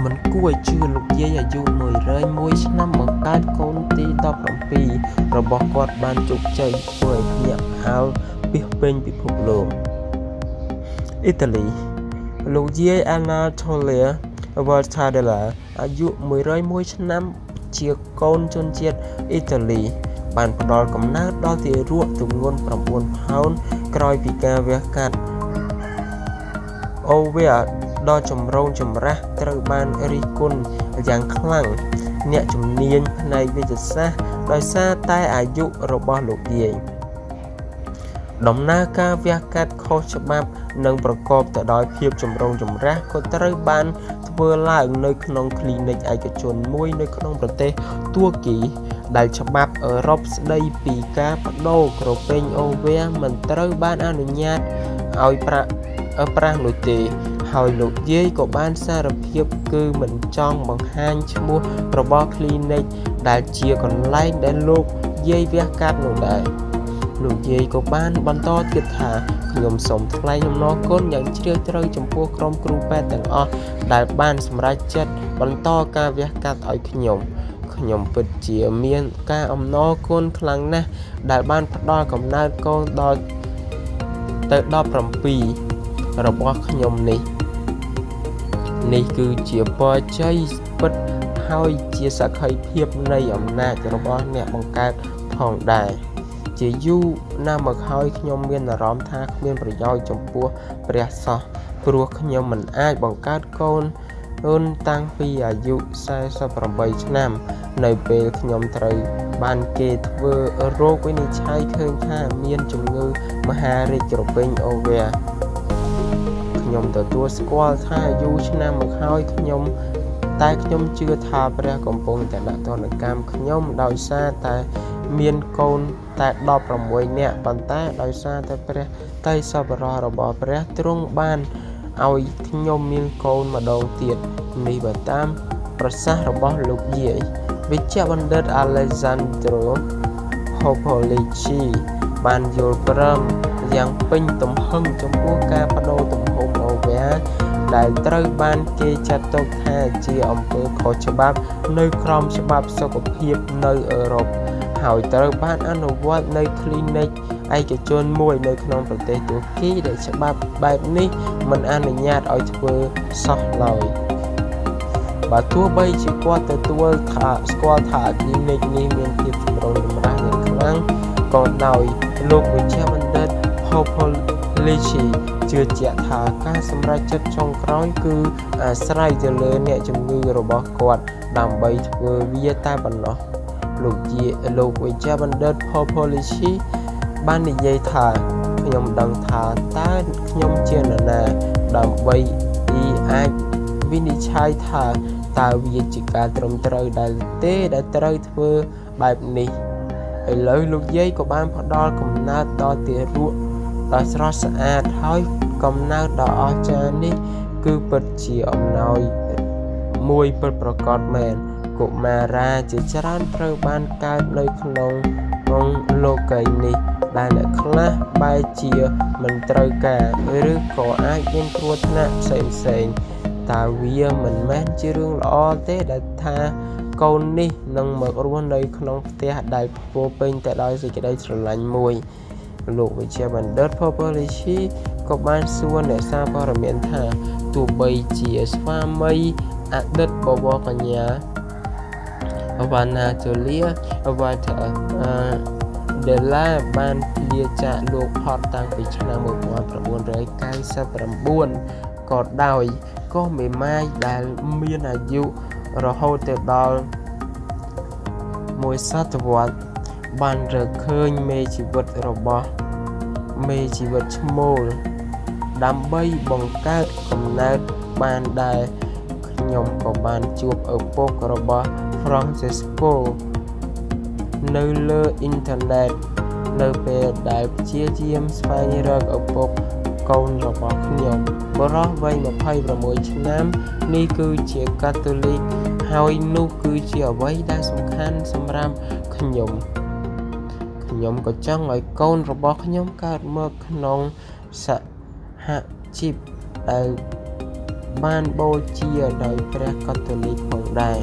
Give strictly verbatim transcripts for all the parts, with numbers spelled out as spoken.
មិនគួរជឿលោកយាយអាយុមួយរយមួយឆ្នាំបង្កើតកូនទីដប់ប្រាំពីររបស់គាត់បានជោគជ័យធ្វើឲ្យភ្ញាក់ផ្អើលពាសពេញពិភពលោកអ៊ីតាលីលោកយាយ Anatolia Voltadella អាយុមួយរយមួយឆ្នាំជាកូនជនជាតិអ៊ីតាលីបានផ្ដល់កំណើតដល់ទារកទម្ងន់ប្រាំបួនផោនក្រោយពីការវះកាត់អូវែដ៏ចម្រូងចម្រាសត្រូវបានរិះគន់យ៉ាងខ្លាំងអ្នកជំនាញផ្នែកវិទ្យាសាស្ត្រដោយសារតែអាយុរបស់លោកយាយដំណើរការវះកាត់ខុសច្បាប់និងប្រកបទៅដោយភាពចម្រូងចម្រាសក៏ត្រូវបានធ្វើឡើងនៅក្នុងគ្លីនិកឯកជនមួយនៅក្នុងប្រទេសទួរគីដែលច្បាប់អឺរ៉ុបស្ដីពីការបដូរក្រពែងអូវែមិនត្រូវបានអនុញ្ញាតឲ្យប្រាក់ប្រាស់នោះទេហើយលោកយាយក៏បានសារភាពគឺមិនចង់បង្ហាញឈ្មោះរបស់គ្លីនិកដែលជាកន្លែងដែលលោកយាយវះកាត់នោះដែរលោកយាយក៏បានបន្តទៀតថាខ្ញុំសូមថ្លែងអំណរគុណយ៉ាងជ្រាលជ្រៅចំពោះក្រុមគ្រូពេទ្យទាំងអស់ដែលបានសម្រេចចិត្តបន្តការវះកាត់ឲ្យខ្ញុំខ្ញុំពិតជាមានការអំណរគុណខ្លាំងណាស់ដែលបានផ្ដល់កំណើតកូនដល់ទៅដប់ប្រាំពីររបស់ខ្ញុំនេះនេះគឺជាបរិជ័យពិតហើយជាសក្ខីភាពនៃអំណាចរបស់អ្នកបង្កើតផងដែរជាយូរណាស់មកហើយខ្ញុំមានអារម្មណ៍ថាគ្មានប្រយោជន៍ចំពោះព្រះសោះព្រោះខ្ញុំមិនអាចបង្កើតកូនអូនតាំងពីអាយុសែសិបប្រាំបីឆ្នាំនៅពេលខ្ញុំត្រូវបានគេធ្វើរោគវិនិច្ឆ័យឃើញថាមានជំងឺមហារីកក្រពែងអូវែខ្ញុំទទួលស្គាល់ថាយូរឆ្នាំមកហើយខ្ញុំតែខ្ញុំជឿថាព្រះកំពុងតែដាក់ទណ្ឌកម្មខ្ញុំដោយសារតែមានកូនតែដប់ប្រាំមួយនាក់ប៉ុន្តែដោយសារតែព្រះតៃសប្បុរសរបស់ព្រះទ្រង់បានឲ្យខ្ញុំមានកូនម្ដងទៀតនេះបើតាមប្រសាសន៍របស់លោកយាយវិជ្ជបណ្ឌិត Alessandro Hopolici បានយល់ព្រមយ៉ាងពេញទំហឹងចំពោះការបដូរទំហំអូវែដែលត្រូវបានគេចាត់ទុកថាជាអំពើខុសច្បាប់នៅក្រោមច្បាប់សុខភាពនៅអឺរ៉ុបហើយត្រូវបានអនុវត្តនៅគ្លីនិកឯកជនមួយនៅក្នុងប្រទេសទួរគីដែលច្បាប់បែបនេះមិនអនុញ្ញាតឲ្យធ្វើសោះឡើយបើទោះបីជាគាត់ទទួលថាស្គាល់ថាគ្លីនិកនេះមានភាពចម្រូងចម្រាសយ៉ាងខ្លាំងក៏ដោយលោកវិជ្ជបណ្ឌិត Hopolici ជឿជាក់ថាការសម្រេចចិត្តចុងក្រោយគឺអាស្រ័យទៅលើអ្នកជំងឺរបស់គាត់ដើម្បីធ្វើវាតែប៉ុណ្ណោះលោកជាលោកវិជ្ជបណ្ឌិត Hopolici បាននិយាយថាខ្ញុំដឹងថាតើខ្ញុំជានរណាដើម្បីទីអាចវិនិច្ឆ័យថាតើវាជាការត្រឹមត្រូវដែរទេដែលត្រូវធ្វើបែបនេះឥឡូវលោកយាយក៏បានផ្ដល់កំណើតដល់ទារកដ៏ស្រស់ស្អាតហើយកំណើតដ៏អស្ចារ្យនេះគឺពិតជាអំណោយមួយពិតប្រាកដមែនកុមារាជាច្រើនត្រូវបានកើតនៅក្នុងក្នុងលោកីនេះដែលអ្នកខ្លះបែរជាមិនត្រូវការឬក៏អាចមានគ្រោះថ្នាក់ផ្សេងផ្សេងតើវាមិនមែនជារឿងល្អទេដែលថាកូននេះនឹងមករស់នៅក្នុងផ្ទះដែលពោរពេញទៅដោយសេចក្តីស្រឡាញ់មួយលោកវិជ្ជបណ្ឌិត Hopolici ក៏បានសួរអ្នកសារព័ត៌មានថាទោះបីជាស្វាមីអតីតបវរកញ្ញាវ៉ាណាជូលៀវ៉ាតាដេឡាបានលាចាកលោកផតតាំងពីឆ្នាំmột nghìn chín trăm chín mươi chínក៏ដោយក៏មេម៉ាយដែលមានអាយុរហូតទៅដល់មួយសតវត្សបានរកឃើញមេជីវិតរបស់មេជីវិតឈ្មោលដើម្បីបង្កើតកំណើតបានដែរខ្ញុំក៏បានជួបឪពុករបស់ Francesco នៅលើអ៊ីនធឺណិតនៅពេលដែលព្យាយាមស្វែងរកឪពុកកូនរបស់ខ្ញុំបុរសវ័យម្ភៃប្រាំមួយឆ្នាំនេះគឺជាកាតូលិកហើយនោះគឺជាអ្វីដែលសំខាន់សម្រាប់ខ្ញុំខ្ញុំក៏ចង់ឲ្យកូនរបស់ខ្ញុំកើតមកក្នុងសហជីពដែលបានបូជាដោយព្រះកតូលិកផងដែរ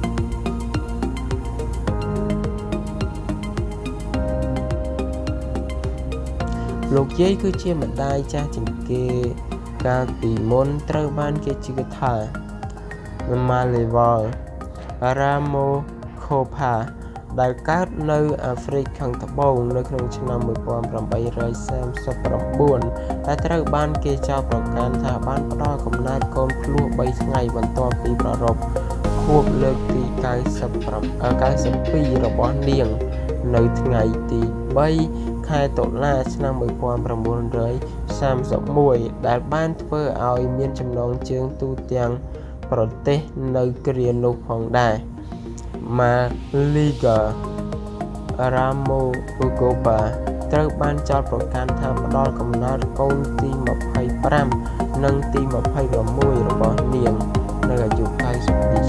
លោកយាយគឺជាម្ដាយចាស់ជាងគេកាលពីមុនត្រូវបានគេជឿថាម៉ាឡេវ៉លរ៉ាម៉ូខូផាដែលកើតនៅអាហ្វ្រិកខាងត្បូងនៅក្នុងឆ្នាំmột nghìn tám trăm ba mươi chínដែលត្រូវបានគេចោទប្រកាន់ថាបានផ្ដល់កំណើតកូនភ្លោះបីថ្ងៃបន្ទាប់ពីប្រារព្ធខួបលើកទីเก้าสิบสองរបស់នាងនៅថ្ងៃទីបីខែតុលាឆ្នាំmột nghìn chín trăm ba mươi mốtដែលបានធ្វើឲ្យមានចំណងជើងទូទាំងប្រទេសនៅគ្រានោះផងដែរម៉ាលីហ្ការ៉ាម៉ូបូកូបាត្រូវបានចោទប្រកាន់ថាផ្ដល់កំណើតកូនទីยี่สิบห้าនិងទីยี่สิบหกរបស់នាងនៅអាយុเก้าสิบปี